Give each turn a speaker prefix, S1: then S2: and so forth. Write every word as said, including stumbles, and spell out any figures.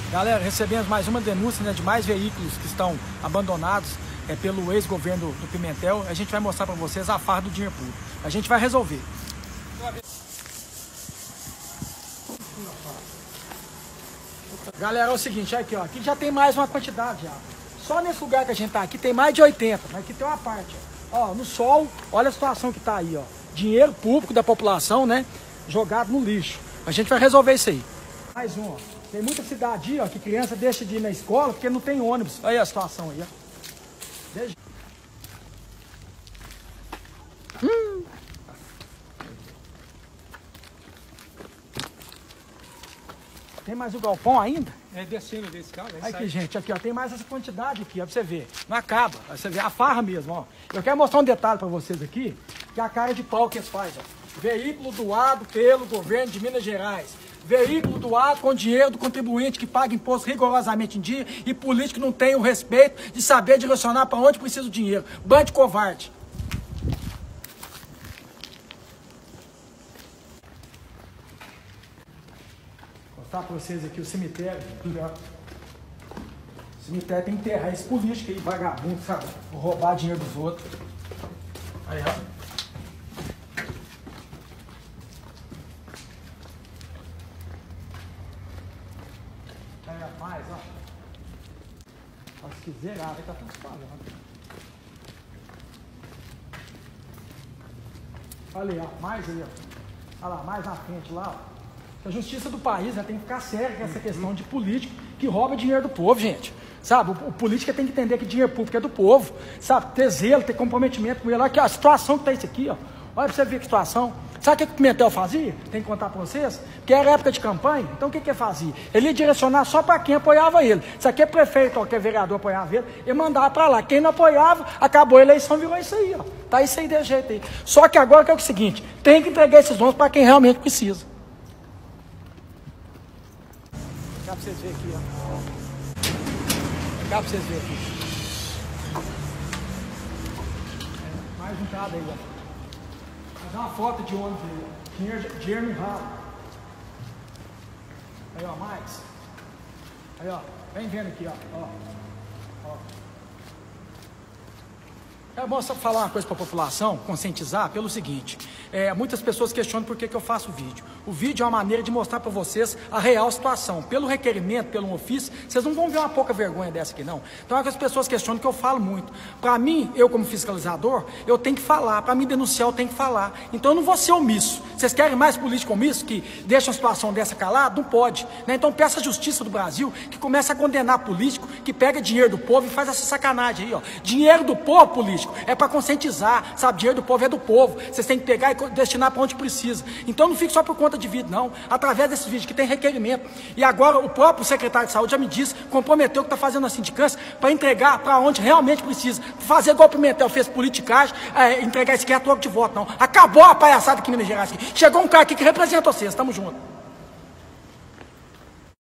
S1: Galera, recebemos mais uma denúncia, né, de mais veículos que estão abandonados é, pelo ex-governo do Pimentel. A gente vai mostrar para vocês a farra do dinheiro público. A gente vai resolver. Galera, é o seguinte, aqui, ó, aqui já tem mais uma quantidade já. Só nesse lugar que a gente tá aqui tem mais de oitenta, mas aqui tem uma parte, ó, ó, no sol, olha a situação que tá aí, ó. Dinheiro público da população, né, jogado no lixo. A gente vai resolver isso aí. Mais um, ó. Tem muita cidade, ó, que criança deixa de ir na escola porque não tem ônibus. Olha a situação aí, ó. Deixa. Hum. Tem mais o galpão ainda?
S2: É descendo desse carro.
S1: Aí aqui, gente, aqui, ó, tem mais essa quantidade aqui, ó, pra você ver. Não acaba, você vê a farra mesmo, ó. Eu quero mostrar um detalhe pra vocês aqui, que é a cara de pau que eles fazem, ó. Veículo doado pelo governo de Minas Gerais. Veículo doado com dinheiro do contribuinte que paga imposto rigorosamente em dia e político que não tem o respeito de saber direcionar para onde precisa o dinheiro. Bando de covarde. Vou mostrar para vocês aqui o cemitério. O cemitério tem que enterrar esse político aí, vagabundo, sabe? Vou roubar dinheiro dos outros. Aí, ó. Mais, ó. Ó, se quiser, ah, vai estar tudo espalhado. Olha aí, ó, mais aí, ó. Olha lá, mais na frente lá, ó. A justiça do país, né, tem que ficar séria com essa questão de político que rouba dinheiro do povo, gente. Sabe, o, o político tem que entender que dinheiro público é do povo, sabe, ter zelo, ter comprometimento com ele. Olha aqui, ó, a situação que tá isso aqui, ó. Olha pra você ver que situação. Sabe o que o Pimentel fazia? Tem que contar para vocês? Que era época de campanha, então o que que ele fazia? Ele ia direcionar só para quem apoiava ele. Se aqui é prefeito ou que é vereador apoiava ele, ele mandava para lá. Quem não apoiava, acabou a eleição, virou isso aí, ó. Tá isso aí desse jeito aí. Só que agora que é o seguinte, tem que entregar esses dons para quem realmente precisa. Cá para vocês verem aqui, ó. Cá para vocês verem aqui. É, mais um cara aí, ó. Fazer uma foto de ônibus aí, ó. Dinheiro, dinheiro no ralo. Aí, ó, mais. Aí, ó. Vem vendo aqui, ó. Ó. Ó. É bom só falar uma coisa para a população, conscientizar pelo seguinte. É, muitas pessoas questionam por que, que eu faço vídeo. O vídeo é uma maneira de mostrar para vocês a real situação. Pelo requerimento, pelo ofício, vocês não vão ver uma pouca vergonha dessa aqui, não. Então é que as pessoas questionam que eu falo muito. Para mim, eu como fiscalizador, eu tenho que falar. Para me denunciar, eu tenho que falar. Então eu não vou ser omisso. Vocês querem mais político omisso que deixa uma situação dessa calada? Não pode. Né? Então peça a justiça do Brasil que comece a condenar político que pega dinheiro do povo e faz essa sacanagem aí, ó. Dinheiro do povo, político, é para conscientizar, sabe? Dinheiro do povo é do povo. Vocês têm que pegar e destinar para onde precisa. Então não fique só por conta de vídeo, não. Através desse vídeo que tem requerimento. E agora o próprio secretário de saúde já me disse, comprometeu que está fazendo a sindicância para entregar para onde realmente precisa. Fazer igual o Pimentel fez politicagem, é, entregar esse aqui a troco de voto, não. Acabou a palhaçada aqui em Minas Gerais. Aqui. Chegou um cara aqui que representa vocês. Tamo junto.